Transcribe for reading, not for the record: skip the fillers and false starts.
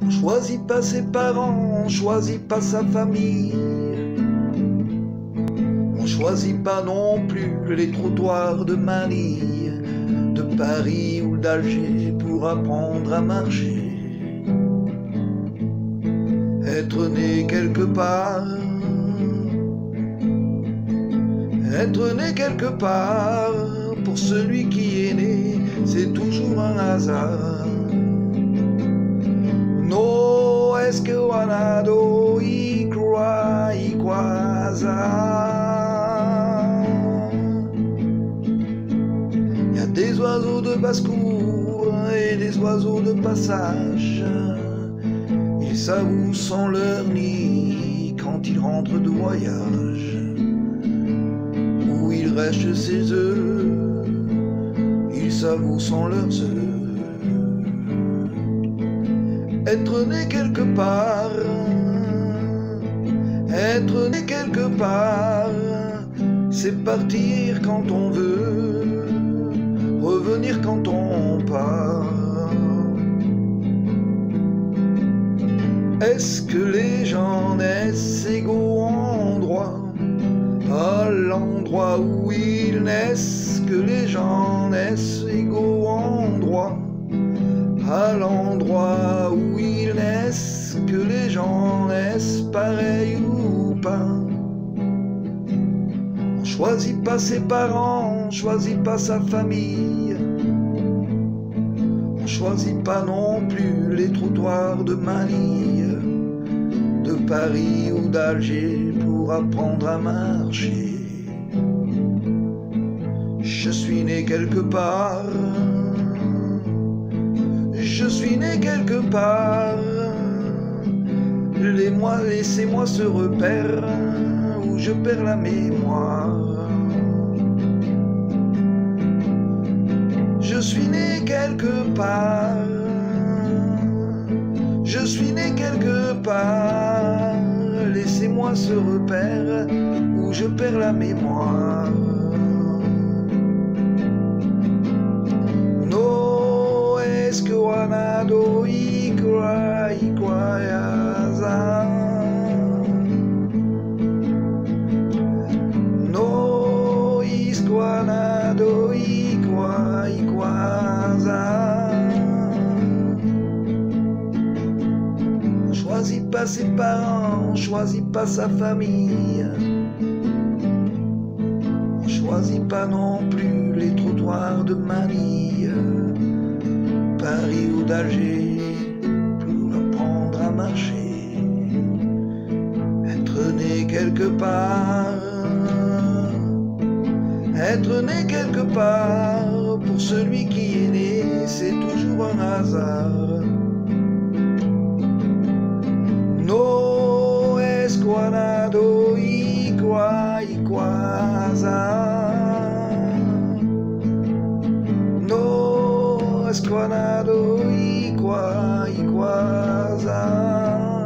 On choisit pas ses parents, on choisit pas sa famille. On choisit pas non plus les trottoirs de Manille, de Paris ou d'Alger pour apprendre à marcher. Être né quelque part, être né quelque part, pour celui qui est né, c'est toujours un hasard. No es que wanado y quasa. Y a des oiseaux de basse-cour et des oiseaux de passage. Ils savent où sont leurs nids quand ils rentrent de voyage. Où il reste ses œufs, ils savent où sont leurs œufs. Être né quelque part, être né quelque part, c'est partir quand on veut, revenir quand on part. Est-ce que les gens naissent égaux en droit, à l'endroit où ils naissent? Que les gens naissent égaux en droit, à l'endroit où ils naissent? Que les gens naissent pareil ou pas? On choisit pas ses parents, on choisit pas sa famille. On choisit pas non plus les trottoirs de Manille, de Paris ou d'Alger pour apprendre à marcher. Je suis né quelque part, je suis né quelque part. Laissez-moi ce repère où je perds la mémoire. Je suis né quelque part, je suis né quelque part. Laissez-moi ce repère où je perds la mémoire. No es que wanado y quasa. No es que wanado y quasa. On choisit pas ses parents, on choisit pas sa famille. On choisit pas non plus les trottoirs de Manille, Paris ou d'Alger pour apprendre à marcher. Être né quelque part, être né quelque part, pour celui qui est né, c'est toujours un hasard. No es guanado y quasa. No es guanado y quasa.